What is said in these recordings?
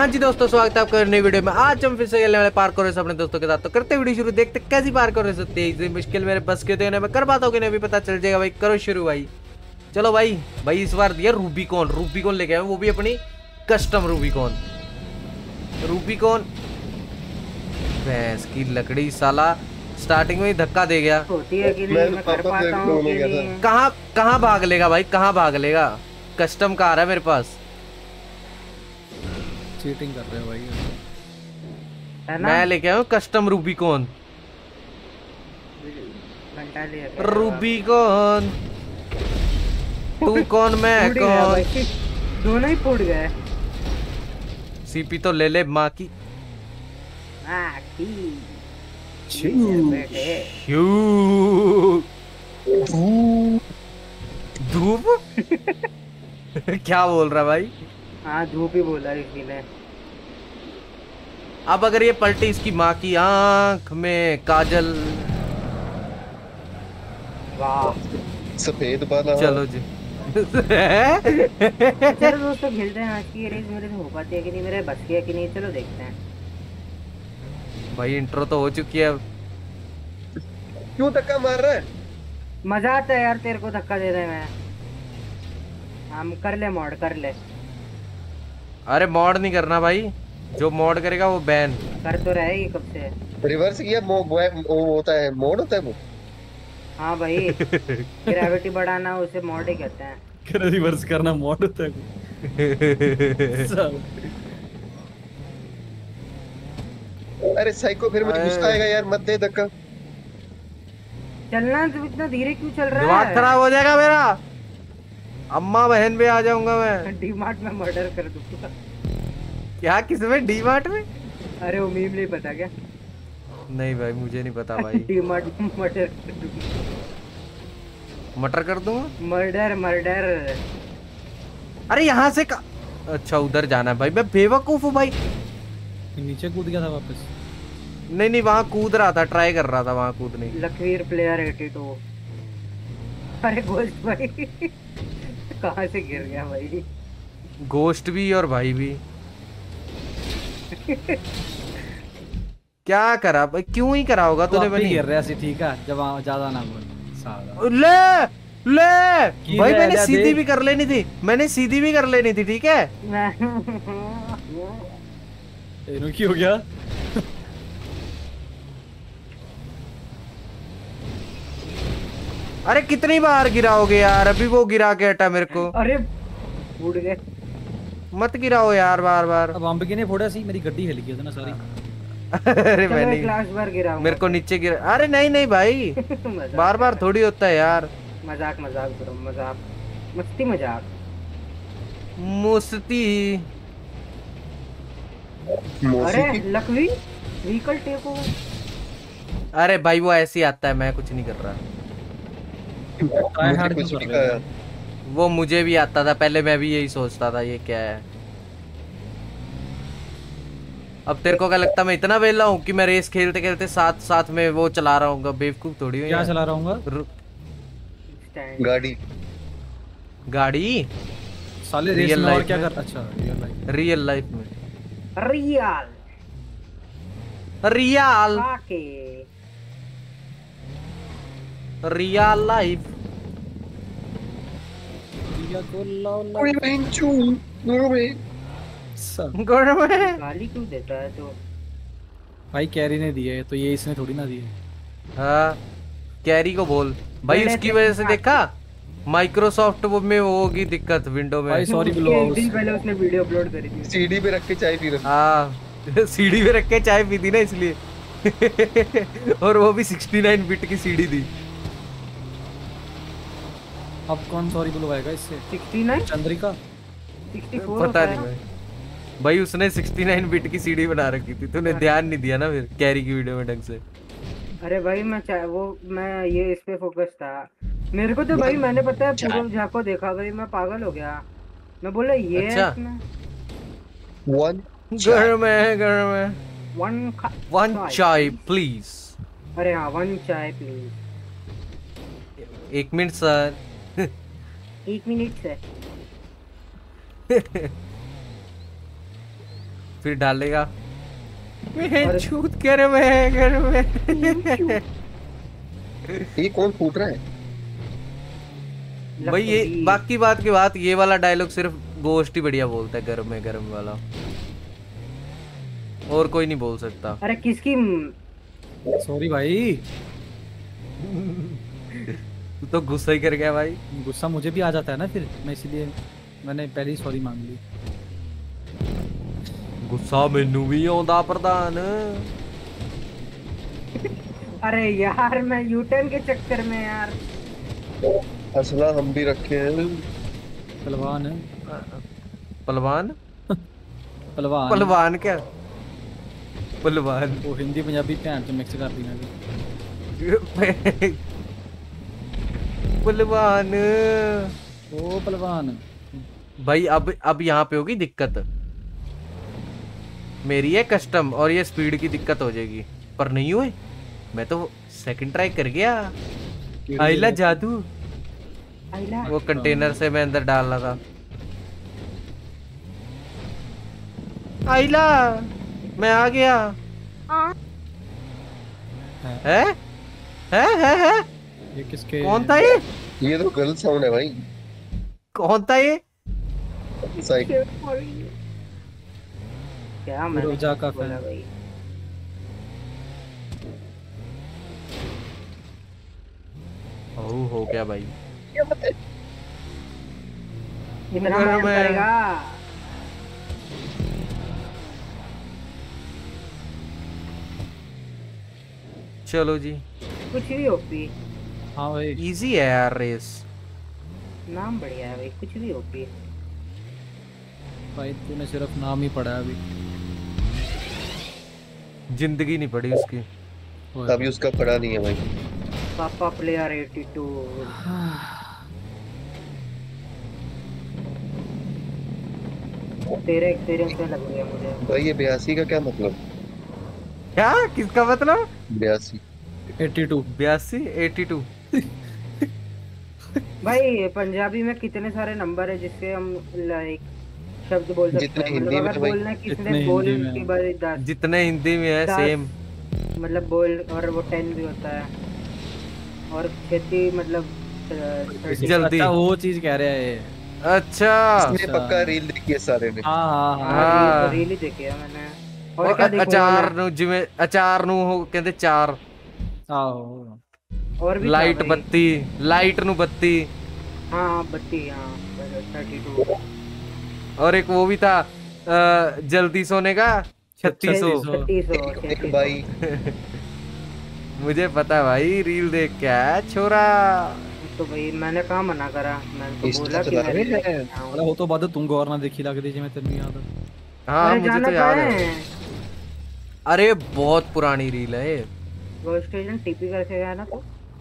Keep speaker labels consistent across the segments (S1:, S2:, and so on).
S1: हाँ जी दोस्तों, स्वागत है आपका नई वीडियो में। आज हम फिर से खेलने वाले पार्कोर रेस अपने दोस्तों के साथ। तो करते वीडियो शुरू, देखते कैसी पार्कोर रेस होती है। इतनी मुश्किल मेरे बस के तो मैं कर पाता हूँ कि नहीं भी पता चल जाएगा भाई। करो शुरू भाई। चलो भाई भाई इस बार दिया रूबीकॉन लेके आए, वो भी अपनी कस्टम रूबीकॉन। भैंस की लकड़ी साला स्टार्टिंग में ही धक्का दे गया।
S2: होती है कि नहीं मैं कर पाता हूँ कि नहीं।
S1: कहाँ भाग लेगा भाई, कहाँ भाग लेगा। कस्टम कार है मेरे पास।
S3: चीटिंग कर रहे हो भाई,
S2: है ना?
S1: मैं लेके आया हूँ कस्टम रूबीकॉन। रूबीकॉन तू कौन मैं कौन।
S2: दोनों ही फूट गए।
S1: सीपी तो ले ले माँ की। धूप क्या बोल रहा भाई?
S2: हाँ धूप ही बोला इसी ने।
S1: अब अगर ये पलटी इसकी माँ की आंख में काजल।
S2: वाह
S4: सफेद बाला।
S1: चलो जी।
S2: चलो दोस्तों खेलते हैं। आज की रेस मेरे से हो पाती है कि नहीं, मेरे बस की है कि नहीं, चलो देखते हैं।
S1: भाई इंट्रो तो हो चुकी है।
S4: क्यों धक्का मार रहा है?
S2: मजा आता है यार तेरे को धक्का दे रहे मैं। हम कर ले मॉड कर ले।
S1: अरे मॉड नहीं करना भाई, जो मॉड करेगा वो बैन।
S2: कर तो रहे ही कब से।
S4: रिवर्स किया वो होता है, मोड होता है वो।
S2: हाँ भाई ग्रेविटी बढ़ाना उसे मॉड ही कहते हैं।
S3: रिवर्स करना मॉड होता है।
S4: अरे साइको, फिर मुझे गुस्सा आएगा यार, मत दे धक्का।
S2: चलना तो इतना धीरे क्यों चल रहा
S1: दिमाग
S2: है?
S1: खराब हो जाएगा मेरा। अम्मा बहन पे आ जाऊंगा मैं।
S2: डीमार्ट में मर्डर कर दूंगा।
S1: क्या किसमें? डीमार्ट में?
S2: अरे वो मीम नहीं पता क्या?
S1: नहीं भाई मुझे नहीं पता भाई।
S2: डीमार्ट में मर्डर कर दूंगा।
S1: मटर कर दूंगा।
S2: मर्डर।
S1: अरे यहाँ से अच्छा उधर जाना है भाई। मैं बेवकूफ हूँ भाई।
S3: नीचे कूद गया था वापस।
S1: नहीं वहां कूद रहा था, ट्राई कर रहा था वहां कूदने।
S2: लकीर प्लेयर 82। अरे गोश्त भाई कहाँ से गिर गया भाई?
S1: गोश्त भी और भाई भी। क्या करा भाई, क्यों ही करा होगा तूने? बनी
S3: गिर रहा है ठीक है, जब ज्यादा ना बोल साला।
S1: ले भाई मैंने सीधी भी कर लेनी थी, ठीक है।
S3: इन्हों की हो गया।
S1: अरे कितनी बार गिराओगे यार, अभी वो गिरा के हटा मेरे को।
S2: अरे उड़ गए।
S1: मत गिराओ यार बार बार।
S3: अब हम ने फोड़ा सी मेरी गड्डी हिल गई ना सारी।
S1: अरे मैंने
S2: क्लास बार गिरा
S1: मेरे को नीचे गिरा। अरे नहीं भाई बार बार थोड़ी होता है यार।
S2: मजाक ब्रो, मजाक मस्ती मजाक
S1: मुस्ती।
S2: अरे लकवी व्हीकल टेक ओवर।
S1: अरे भाई वो ऐसे ही आता है, मैं कुछ नहीं कर रहा।
S4: कुछ भी कहा।
S1: वो मुझे भी आता था पहले, मैं भी यही सोचता था ये क्या है। अब तेरे को क्या लगता मैं इतना वेला हूँ कि मैं रेस खेलते खेलते साथ साथ में वो चला रहा हूँ? बेवकूफ थोड़ी हूँ।
S3: क्या चला रहा हूँ?
S1: गाड़ी
S3: साले रेस में और क्या कर। अच्छा
S1: रियल लाइफ में रियल लाइफ।
S2: गाली क्यों देता है तो?
S3: भाई कैरी ने दिए तो ये इसने थोड़ी ना दिए।
S1: हाँ कैरी को बोल भाई, उसकी वजह से देखा माइक्रोसॉफ्ट वो में होगी दिक्कत विंडो में।
S3: भाई सॉरी ब्लो।
S2: एक दिन पहले उसने वीडियो अपलोड करी थी।
S4: सीडी पे रख के चाय पी रहा।
S1: हाँ सीडी पे रख के चाय पी थी ना इसलिए। और वो भी 69 बिट की सीडी थी।
S3: अब कौन सॉरी बुलवाएगा इससे?
S2: 69
S3: चंद्रिका
S2: 64
S1: पता नहीं भाई उसने 69 बिट की सीडी बना रखी थी। तूने ध्यान नहीं दिया ना फिर कैरी की वीडियो में ढंग से।
S2: अरे भाई मैं ये इस पे फोकस था मेरे को तो भाई। मैंने पता है पूरब झा को देखा भाई, मैं पागल हो गया। मैं बोला ये
S1: अच्छा। घर में वन चाय प्लीज।
S2: अरे हाँ 1 चाय प्लीज।
S1: 1 minute sir.
S2: 1 मिनट से
S1: फिर डालेगा मैं छूत कर मैं घर में।
S4: ये कौन फूट रहा है?
S1: भाई ये बाकी बात की बात, ये वाला डायलॉग सिर्फ गोश्त ही बढ़िया बोलता है, गरम में गरम वाला, और कोई नहीं बोल सकता।
S2: अरे किसकी
S3: सॉरी भाई,
S1: तू तो गुस्सा ही कर गया भाई।
S3: गुस्सा मुझे भी आ जाता है ना फिर, मैं इसलिए मैंने पहले ही सॉरी मांग ली।
S1: गुस्सा मैनू भी आਉਂਦਾ प्रधान।
S2: अरे यार मैं यूटर्न के चक्कर में यार।
S4: असला हम भी रखे हैं।
S3: पहलवान है।
S1: पहलवान
S3: पहलवान
S1: पहलवान क्या पहलवान?
S3: वो हिंदी पंजाबी भैन से मिक्स कर दी मैंने।
S1: पहलवान
S3: ओ पहलवान
S1: भाई, अब यहाँ पे होगी दिक्कत। मेरी है कस्टम और ये स्पीड की दिक्कत हो जाएगी, पर नहीं हुए। मैं तो सेकंड ट्राई कर गया। आइला जादू,
S2: आइला
S1: वो कंटेनर से मैं अंदर डाल रहा था। आइला मैं आ गया। है
S3: ये किसके?
S1: कौन था ये?
S4: ये तो गर्ल साउंड है भाई।
S1: कौन था ये?
S4: साइको।
S2: क्या मैंने
S3: रोजा का
S2: बोला
S3: फैन।
S2: भाई?
S1: ओह हो गया भाई।
S2: इतना
S1: अरे
S2: मैम
S1: मैं-
S2: करेगा।
S1: चलो जी,
S2: कुछ भी ओपी
S3: हाँ भाई
S1: इजी है यार रेस।
S2: नाम बढ़िया है भाई, कुछ भी ओपी।
S3: भाई तूने सिर्फ नाम ही पढ़ा है अभी।
S1: जिंदगी नहीं पड़ी उसकी।
S4: अभी उसका पड़ा नहीं है भाई।
S2: पापा प्लेयर 82। तेरे एक्सपीरियंस में लग गया मुझे।
S4: भाई ये 82 का क्या मतलब?
S1: क्या? किसका मतलब?
S4: 82
S3: 82
S1: 82 82?
S2: भाई पंजाबी में कितने सारे नंबर है जिससे हम लाइक शब्द बोल सकते
S4: जितने
S2: हैं।
S4: हिंदी
S2: मतलब
S4: में
S2: अगर
S4: भाई-
S2: बोलना है किसने
S3: जितने
S2: बोल
S3: हिंदी में
S2: की
S3: है।
S2: बार 10
S1: जितने हिंदी में है
S2: 10
S1: सेम।
S2: मतलब बोल, और वो 10 भी होता है, और खेती मतलब 30।
S1: जल्दी।
S3: अच्छा वो चीज कह रहा है।
S1: अच्छा।
S4: इसने पक्का रील देखी है सारे ने।
S3: हाँ हाँ हाँ
S1: हाँ।
S2: रील ही देखी है मैंने। और
S1: और
S2: क्या देखूंगा
S1: अचार
S2: मैं?
S1: नु जिमें अचार नु हो कहते चार।
S3: आहो।
S2: और भी
S1: लाइट
S2: क्या भाई?
S1: बत्ती, लाइट नु बत्ती।
S2: हाँ बत्ती, हाँ 32।
S1: और एक वो भी था जल्दी सोने का 3600।
S2: 3600
S4: भाई
S1: मुझे पता भाई, रील देख क्या है छोरा।
S2: तो भाई मैंने कहाँ मना करा, मैंने तो
S4: इंस्टा
S2: बोला कि
S4: चला
S2: मैं
S4: रहे
S2: रील
S4: हैं।
S2: देखता हूँ।
S3: अरे वो तो बाद तुम गौर ना देखी लगती जिਵੇਂ तेन याद है।
S1: हाँ
S2: अरे
S1: मुझे
S2: जाना
S1: तो याद
S2: कहाँ
S1: है।
S2: है?
S1: अरे बहुत पुरानी रील है ये।
S2: वो स्टेशन टीपी करके गया ना तो।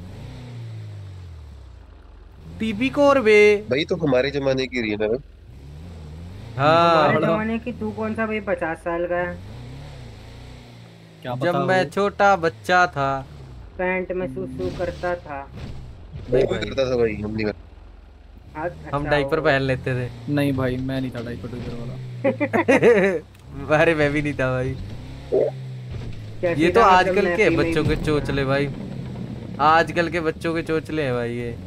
S1: टीपी को और वे।
S4: भाई तो हमारे जमाने की रील है भाई।
S1: हाँ
S2: हमारे जमाने की तू कौन सा भाई 50 साल का है?
S3: क्या
S1: जब
S3: पता
S1: मैं
S3: वो।
S1: छोटा बच्चा था।
S2: पैंट में सूसू करता था।
S1: नहीं
S4: कोई
S1: भाई,
S4: करता था भाई, हम नहीं करते।
S2: हाँ,
S1: हम
S2: अच्छा,
S1: डाइपर
S2: वो-
S1: पहन लेते थे।
S3: नहीं भाई मैं नहीं था डाइपर डुइपर वाला।
S1: अरे मैं भी नहीं था भाई।
S2: कैसी
S1: ये तो
S2: था मतलब
S1: आजकल
S2: मैं
S1: के
S2: भी
S1: बच्चों के
S2: नहीं-
S1: चोचले भाई, आजकल के बच्चों के चोचले हैं भाई ये।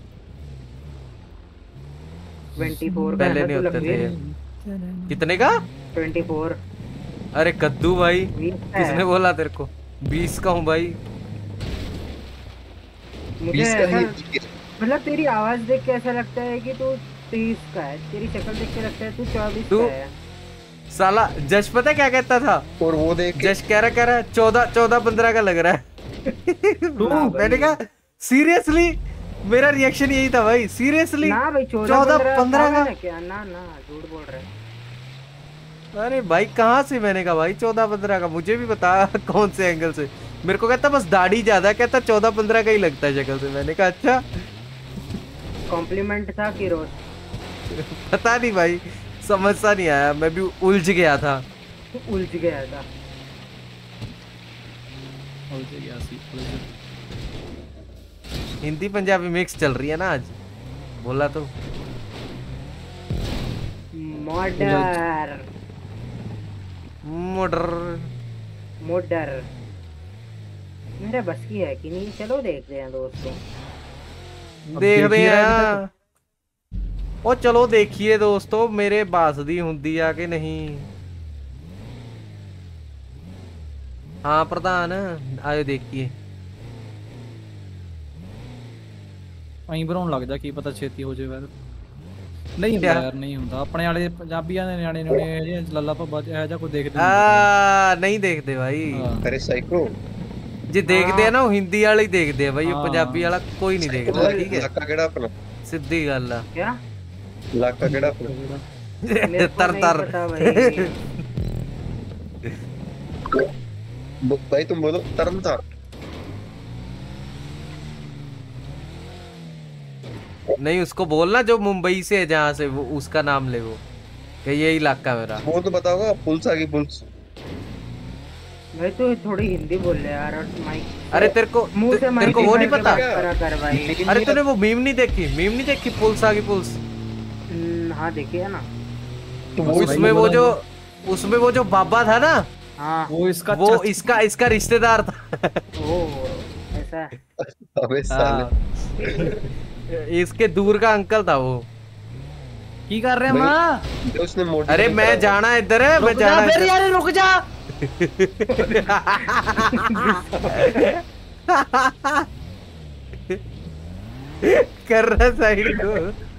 S2: 24 का
S1: पहले
S2: है
S1: नहीं
S2: ना तू
S1: होते थे।
S2: लंबी?
S1: कितने का?
S2: 24
S1: अरे कद्दू भाई,
S2: 20 का है।
S1: किसने बोला तेरे को? 20 का हूँ भाई।
S2: मुझे
S4: 20 का
S2: ऐसा
S4: ही
S2: मतलब तेरी आवाज देख के ऐसा लगता है कि तू 30 का है, तेरी शक्ल देख के लगता है तू 24
S1: तू-
S2: का है।
S1: साला जश पता है क्या कहता था?
S4: और वो देख के
S1: जश कह रहा है 14-15 का लग रहा है।
S2: ना भाई।
S1: मैंने कहा सीरियसली, मेरा रिएक्शन यही था भाई, सीरियसली।
S2: ना भाई
S1: 14-15 का।
S2: क्या? ना ना झूठ बोल रहे हैं।
S1: अरे भाई कहाँ से? मैंने कहा भाई 14-15 का, मुझे भी बता कौन से एंगल से। मेरे को कहता बस दाढ़ी ज्यादा है, कहता 14-15 का ही लगता है शक्ल से। मैंने कहा अच्छा।
S2: कॉम्प्लीमेंट था कि रोज?
S1: पता नहीं भाई, समझ सा नहीं आया, मैं भी उलझ गया था।
S2: उलझ गया था।
S1: हिंदी पंजाबी मिक्स चल रही है ना आज, बोला तो।
S2: मर्डर
S1: मोटर
S2: मोटर मेरे बस की है कि नहीं, चलो देखते हैं दोस्तों।
S1: देखते
S3: देख ही रहा है अभी
S1: हैं। ओ चलो देखिए दोस्तों मेरे बासदी हुंदी आ कि नहीं। हाँ प्रधान आयो देखिए।
S3: वहीं पर लग जा की पता छेती हो जाए फिर। नहीं ਹੁੰਦਾ यार नहीं ਹੁੰਦਾ अपने वाले पंजाबियां ਦੇ ਨਿਆਣੇ ਨੇ ਲੱਲਾ ਭੱਬਾ ਇਹ ਜਾ ਕੋਈ ਦੇਖਦੇ ਨਹੀਂ।
S1: नहीं देखते भाई।
S4: अरे साइको
S1: जे देखते हैं ना वो हिंदी वाले ही देखते हैं भाई,
S3: हाँ।
S1: पंजाबी वाला कोई नहीं देखता। ठीक है
S4: इलाका केड़ा अपना?
S1: सीधी गल है।
S2: क्या
S4: इलाका केड़ा अपना?
S2: मेरे को
S1: तर
S2: नहीं
S1: तर
S2: पता भाई।
S4: भाई तुम बोलो तरनतार।
S1: नहीं उसको बोलना जो मुंबई से है, जहाँ से वो उसका नाम ले वो कि ये इलाका मेरा।
S4: वो तो बताओगा पुलिस आ गई पुलिस।
S2: भाई तो थोड़ी हिंदी बोल ले यार, और माइक
S1: अरे तेरे को
S2: मुंह से
S1: तेरे
S2: माइक
S1: को वो नहीं पता?
S2: करा कर भाई।
S1: अरे तूने वो मीम नहीं देखी? मीम नहीं देखी पुलिस आ गई पुलिस?
S2: हाँ देखिए ना।
S4: तो वो
S1: उसमें वो जो बाबा था ना,
S2: हाँ
S3: वो इसका
S1: वो इसका रिश्तेदार था।
S2: ओ ऐसा है।
S4: अबे साले
S1: इसके दूर का अंकल था वो।
S3: की कर रहे हैं मां?
S4: जो उसने मोटी
S1: अरे मैं जाना इधर है, मैं जाना
S3: फिर यार रुक जा।
S1: कर रहा साइड को।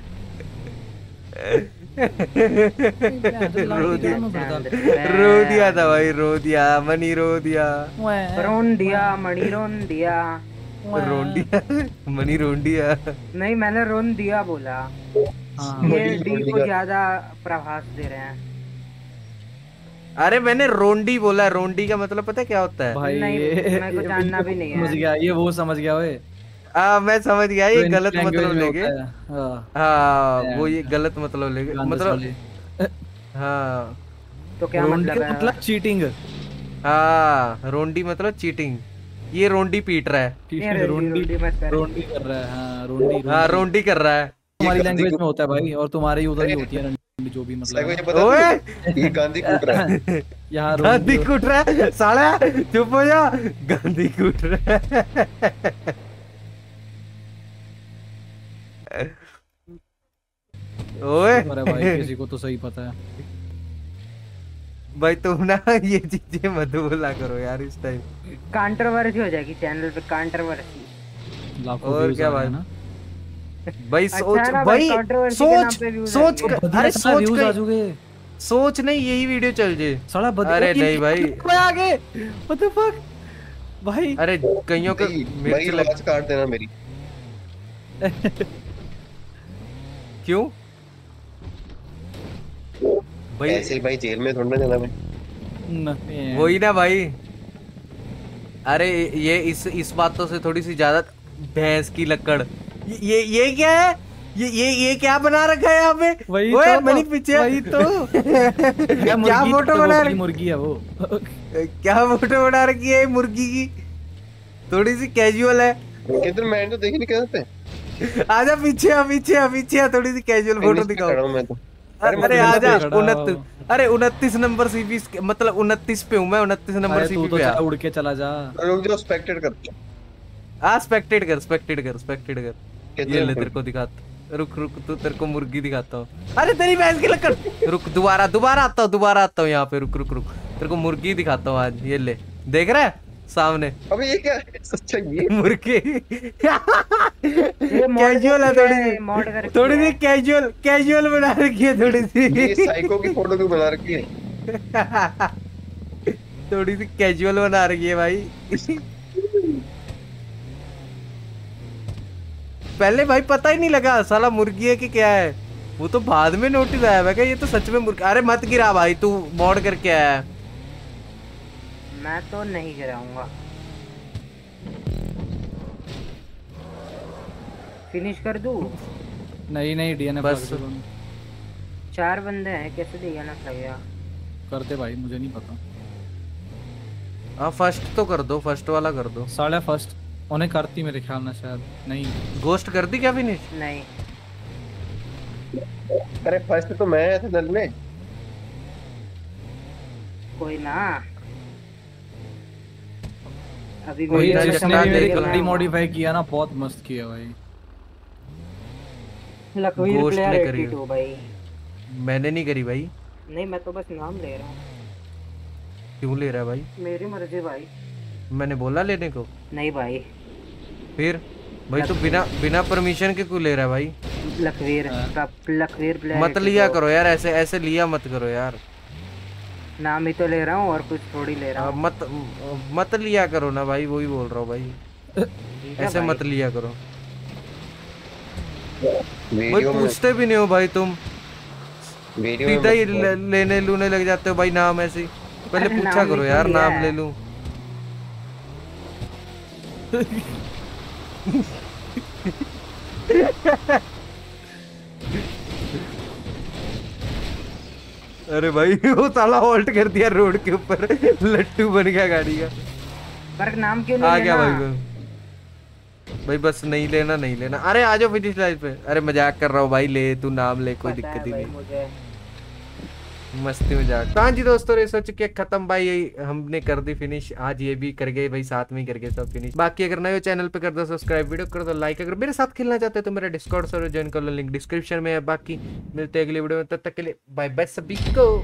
S1: रो दिया था भाई, रो दिया मनी, रो दिया
S2: रोन दिया मणि, रोन दिया
S1: रोंडिया मनी रोंडिया।
S2: नहीं मैंने रोन दिया बोला।
S3: हाँ।
S2: ये डी को ज्यादा प्रभास दे रहे हैं।
S1: अरे मैंने रोंडी बोला, रोंडी का मतलब पता है क्या होता है?
S3: भाई
S2: नहीं, मेरे को जानना भी नहीं है।
S3: समझ गया, ये वो समझ गया ओए।
S1: मैं समझ गया ये गलत मतलब लेके।
S3: हाँ
S1: हाँ वो ये गलत मतलब लेके, मतलब हाँ
S2: तो क्या मतलब है?
S3: मतलब चीटिंग।
S1: हाँ रोंडी मतलब चीटिंग। ये रोंडी पीट रहा है।
S3: रोंडी
S2: मत कर।
S3: रोंडी कर रहा है। हाँ रोंडी
S1: हाँ रोंडी कर रहा है।
S3: हमारी लैंग्वेज में होता है भाई, और तुम्हारी उधर ही होती है रोंडी, जो भी
S4: साइको
S3: मतलब
S4: ये बता
S1: ओए
S4: ये गांधी कूट रहा है।
S3: यहाँ
S1: गांधी कूट रहा है साला, चुप हो जा। गांधी कूट रहा है। ओए
S3: अरे भाई किसी को तो सही पता है।
S1: भाई तुम ना ये चीजें मत बोला करो यार इस टाइम।
S2: कंट्रोवर्सी हो जाएगी चैनल पे, कंट्रोवर्सी।
S3: लाखों
S1: और
S3: views
S1: क्या
S3: आ रहे
S1: भाई?
S3: हैं ना।
S1: भाई
S2: अच्छा
S1: सोच
S2: है ना
S1: भाई,
S2: controversy के नाम
S1: सोच
S2: पे views
S1: सोच
S2: आएंगे।
S1: अरे सोच
S3: व्यूज आ
S1: कहीं-
S3: चुके
S1: सोच नहीं यही वीडियो चल जे।
S3: साला
S1: अरे नहीं भाई,
S3: मैं आगे व्हाट द फक भाई।
S1: अरे कईयों का
S4: भाई
S1: मिर्च लग।
S4: आवाज काट देना मेरी।
S1: क्यों भाई?
S4: ऐसे ही भाई जेल में थोड़ा ना जाना मैं।
S3: नहीं
S1: वही ना भाई। अरे ये इस बातों से थोड़ी सी ज्यादा भैंस की लकड़। ये क्या है? ये क्या बना रखा है यहाँ पे?
S3: वही
S1: ओए,
S3: तो,
S1: मनी पीछे
S3: वही तो।
S1: क्या फोटो बना रखी?
S3: मुर्गी है वो।
S1: क्या फोटो बना रखी है मुर्गी की? थोड़ी सी कैजुअल है।
S4: किधर मैं तो देख नहीं कहते।
S1: आजा पीछे आ, पीछे आ, पीछे आ, थोड़ी सी कैजुअल फोटो दिखाओ।
S4: खड़ा हूं मैं तो।
S1: अरे आजा
S3: खड़ा हो।
S1: 29 नंबर सीपी, मतलब 29 पे हूँ मैं, 29 नंबर
S3: अरे तू
S1: सीपी
S3: तो
S1: पे आ।
S3: उड़ के चला जा।
S4: लोग जो स्पेक्टेट करते हैं।
S1: स्पेक्टेट कर। ये
S4: कितने
S1: ले तेरे को दिखाता। रुक तो तेरे को मुर्गी दिखाता हूँ। अरे तेरी भैंस की लकड़। रुक दोबारा आता हूँ यहाँ पे। रुक तेरे को मुर्गी दिखाता हूँ आज। ये ले, देख रहा है सामने
S4: अबे ये क्या है? सच्चा ये
S1: मुर्गी।
S2: ये
S1: कैजुअल है थोड़ी सी कैजुअल बना रखी है थोड़ी
S4: ये
S1: सी।
S4: साइको की फोटो क्यों बना रखी है?
S1: थोड़ी सी कैजुअल बना रखी है भाई। पहले भाई पता ही नहीं लगा साला मुर्गी है कि क्या है। वो तो बाद में नोटिस आया भाई, ये तो सच में मुर्गी। अरे मत गिरा भाई, तू मॉड करके आया है।
S2: मैं तो नहीं गिराऊंगा। फिनिश कर दूं?
S3: नहीं डीएनएफ
S1: बस।
S2: 4 बंदे हैं, कैसे डीएनएफ लगेगा?
S3: करते भाई, मुझे नहीं पता।
S1: हाँ फर्स्ट तो कर दो, फर्स्ट वाला कर दो।
S3: साढ़े फर्स्ट उन्हें करती मेरे ख्याल में, शायद नहीं।
S1: गोस्ट कर दी क्या फिनिश?
S2: नहीं
S4: अरे फर्स्ट तो मैं आया था दल में।
S2: कोई ना, अभी
S3: वही
S2: वीडियो में
S3: जिसने
S2: समझ
S3: भी मेरी
S2: लेगा
S3: गाड़ी
S2: ना।
S3: मॉडिफाई किया ना, बहुत मस्त किया भाई।
S2: लखवीर
S1: Ghost
S2: प्लेयर
S1: ने करी है।
S2: 82 भाई।
S1: मैंने नहीं करी भाई।
S2: नहीं मैं तो बस नाम ले रहा हूँ,
S1: क्यों ले रहा है भाई?
S2: मेरी मर्जी भाई।
S1: मैंने बोला लेने को?
S2: नहीं भाई,
S1: फिर भाई तो बिना बिना परमिशन के क्यों ले रहा है भाई?
S2: लखवीर लखवीर प्लेयर
S1: मत लिया करो यार, ऐसे ऐसे लिया मत करो यार।
S2: नाम ही तो ले रहा हूँ और कुछ थोड़ी ले रहा हूँ।
S1: मत लिया करो ना भाई, वही बोल रहा हूँ भाई,
S2: ठीक है
S1: ऐसे
S2: भाई।
S1: मत लिया करो भाई।
S4: वीडियो में
S1: पूछते भी नहीं हो भाई तुम,
S4: वीडियो में
S1: सीधा ही लेने लूने लग जाते हो भाई नाम ऐसे ही। पहले
S2: अरे
S1: पूछा
S2: नाम ही
S1: करो
S2: तो
S1: यार,
S2: लिया
S1: नाम
S2: है।
S1: ले लूं। अरे भाई वो साला हॉल्ट कर दिया रोड के ऊपर, लट्टू बन गया गाड़ी का।
S2: पर नाम क्यों
S1: आ
S2: नहीं
S1: गया
S2: लेना?
S1: भाई बस नहीं लेना नहीं लेना। अरे आ जाओ फिनिश लाइन पे। अरे मजाक कर रहा हूँ भाई, ले तू नाम ले, कोई
S2: पता है
S1: दिक्कत ही
S2: भाई
S1: नहीं,
S2: मुझे।
S1: मस्ती मजाक। तो हाँ जी दोस्तों, रेस हो चुकी है खत्म भाई, हमने कर दी फिनिश। आज ये भी कर गए भाई, साथ में ही कर गए सब फिनिश। बाकी अगर नए हो चैनल पे कर दो सब्सक्राइब, वीडियो कर दो लाइक। अगर मेरे साथ खेलना चाहते हो तो मेरा डिस्कॉर्ड सर्वर ज्वाइन कर लो, लिंक डिस्क्रिप्शन में है। बाकी मिलते हैं अगली वीडियो में, तब तक के लिए बाय बाय सभी को।